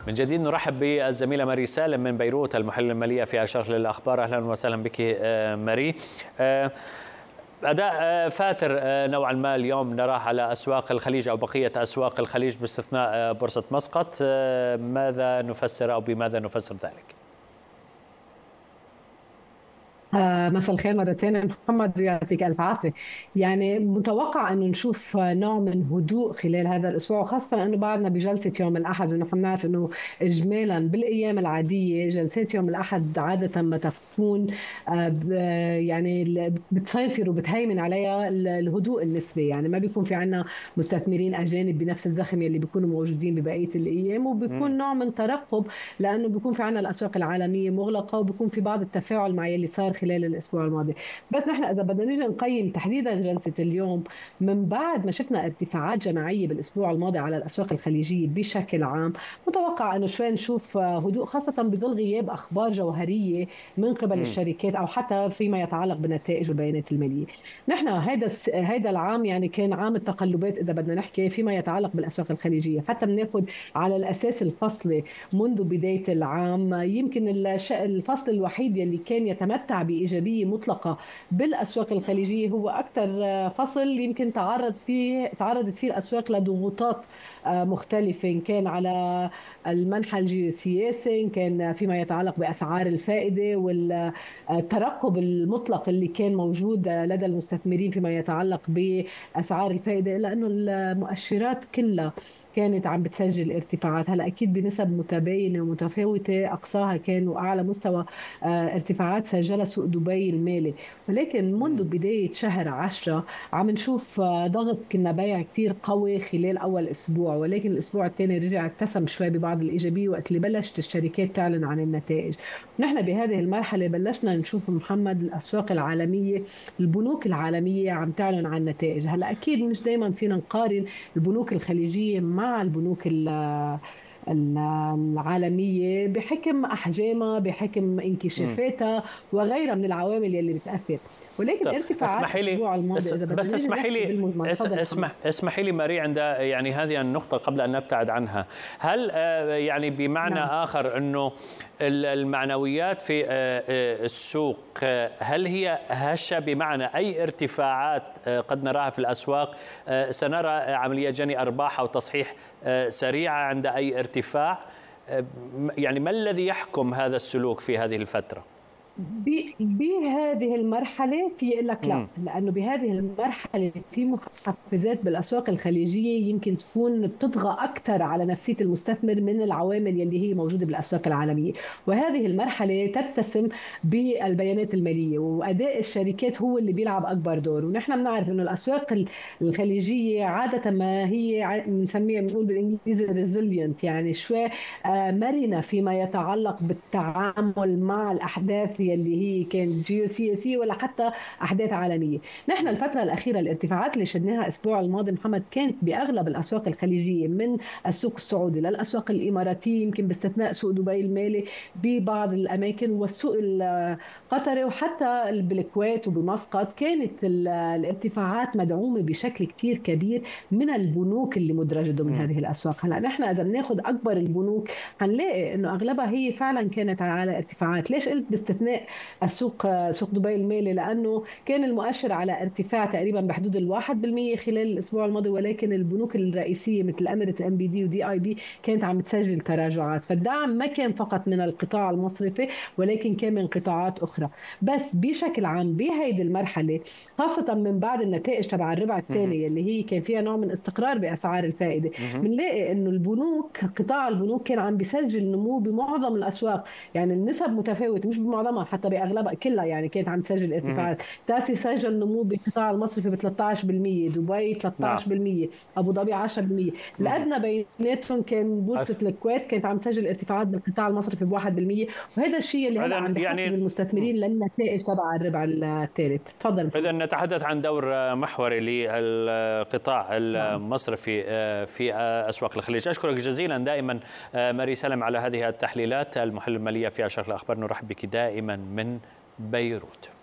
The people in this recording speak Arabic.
من جديد نرحب بالزميلة ماري سالم من بيروت، المحللة المالية في الشرق للأخبار. أهلا وسهلا بك ماري. أداء فاتر نوعا ما اليوم نراه على أسواق الخليج أو بقية أسواق الخليج باستثناء بورصة مسقط، ماذا نفسر أو بماذا نفسر ذلك؟ مساء الخير مرة ثانية محمد، يعطيك ألف عافية. يعني متوقع أنه نشوف نوع من هدوء خلال هذا الأسبوع، وخاصة أنه بعدنا بجلسة يوم الأحد، ونحن نعرف أنه إجمالا بالأيام العادية جلسات يوم الأحد عادة ما تكون يعني بتسيطر وبتهيمن عليها الهدوء النسبي. يعني ما بيكون في عنا مستثمرين أجانب بنفس الزخم اللي بيكونوا موجودين ببقية الأيام، وبيكون نوع من ترقب لأنه بيكون في عنا الأسواق العالمية مغلقة، وبيكون في بعض التفاعل مع اللي صار خلال الاسبوع الماضي. بس نحن اذا بدنا نيجي نقيم تحديدا جلسه اليوم، من بعد ما شفنا ارتفاعات جماعيه بالاسبوع الماضي على الاسواق الخليجيه بشكل عام، متوقع انه شوي نشوف هدوء، خاصه بظل غياب اخبار جوهريه من قبل الشركات او حتى فيما يتعلق بالنتائج والبيانات الماليه. نحن هيدا العام يعني كان عام التقلبات اذا بدنا نحكي فيما يتعلق بالاسواق الخليجيه، حتى بناخذ على الاساس الفصلي منذ بدايه العام. يمكن الفصل الوحيد يلي كان يتمتع بإيجابية مطلقة بالأسواق الخليجية هو أكثر فصل يمكن تعرضت فيه الأسواق لضغوطات مختلفة، إن كان على المنحى الجيوسياسي، إن كان فيما يتعلق بأسعار الفائدة والترقب المطلق اللي كان موجود لدى المستثمرين فيما يتعلق بأسعار الفائدة، لأنه المؤشرات كلها كانت عم بتسجل ارتفاعات. هلا اكيد بنسب متباينه ومتفاوته، اقصاها كان واعلى مستوى ارتفاعات سجلها سوق دبي المالي، ولكن منذ بدايه شهر 10 عم نشوف ضغط كنا بيع كثير قوي خلال اول اسبوع، ولكن الاسبوع الثاني رجع ابتسم شوي ببعض الايجابيه وقت اللي بلشت الشركات تعلن عن النتائج. نحن بهذه المرحله بلشنا نشوف محمد الاسواق العالميه، البنوك العالميه عم تعلن عن نتائج. هلا اكيد مش دائما فينا نقارن البنوك الخليجيه مع البنوك العالمية بحكم أحجامها، بحكم انكشافاتها وغيرها من العوامل يلي بتأثر، ولكن طب ارتفاعات الأسبوع الماضي إذا بدنا نيجي نحكي بالمجمل. اسمحي لي ماري عند يعني هذه النقطة قبل أن نبتعد عنها، هل يعني بمعنى آخر أنه المعنويات في السوق هل هي هشة، بمعنى أي ارتفاعات قد نراها في الأسواق سنرى عملية جني أرباح أو تصحيح سريعة عند أي ارتفاع؟ يعني ما الذي يحكم هذا السلوك في هذه الفترة؟ بهذه المرحلة في لك لا، لأنه بهذه المرحلة في محفزات بالأسواق الخليجية يمكن تكون بتطغى أكثر على نفسية المستثمر من العوامل يلي هي موجودة بالأسواق العالمية، وهذه المرحلة تتسم بالبيانات المالية، وأداء الشركات هو اللي بيلعب أكبر دور. ونحن بنعرف إنه الأسواق الخليجية عادة ما هي بنسميها بنقول بالإنجليزي ريزيلينت، يعني شوي مرنة فيما يتعلق بالتعامل مع الأحداث اللي هي كانت جيوسياسية ولا حتى أحداث عالمية. نحن الفترة الأخيرة الارتفاعات اللي شدناها الأسبوع الماضي محمد كانت بأغلب الأسواق الخليجية، من السوق السعودي للأسواق الإماراتية يمكن باستثناء سوق دبي المالي ببعض الأماكن، والسوق القطري وحتى بالكويت وبمسقط كانت الارتفاعات مدعومة بشكل كتير كبير من البنوك اللي مدرجة ضمن هذه الأسواق. هلا نحن إذا بناخذ أكبر البنوك هنلاقي إنه أغلبها هي فعلا كانت على ارتفاعات. ليش قلت باستثناء سوق دبي المالي؟ لأنه كان المؤشر على ارتفاع تقريبا بحدود 1% خلال الأسبوع الماضي، ولكن البنوك الرئيسية مثل أميريتس ام بي دي ودي اي بي كانت عم تسجل تراجعات. فالدعم ما كان فقط من القطاع المصرفي ولكن كان من قطاعات أخرى. بس بشكل عام بهيدي المرحلة، خاصة من بعد النتائج تبع الربع الثاني اللي هي كان فيها نوع من استقرار بأسعار الفائدة، بنلاقي إنه البنوك، قطاع البنوك كان عم بيسجل نمو بمعظم الأسواق. يعني النسب متفاوتة، مش بمعظمها حتى باغلبها كلها، يعني كانت عم تسجل ارتفاعات. تاسي سجل نمو بالقطاع المصرفي ب 13%، دبي 13%، ابو ظبي 10%. الادنى بيناتهم كان بورصه الكويت كانت عم تسجل ارتفاعات بالقطاع المصرفي ب 1%، وهذا الشيء اللي هلا عم بحفز المستثمرين للنتائج تبع الربع الثالث. تفضل. إذا نتحدث عن دور محوري للقطاع المصرفي في أسواق الخليج. أشكرك جزيلا دائما ماري سالم على هذه التحليلات، المحللة المالية في الشرق الأخبار. نرحب بك دائما من بيروت.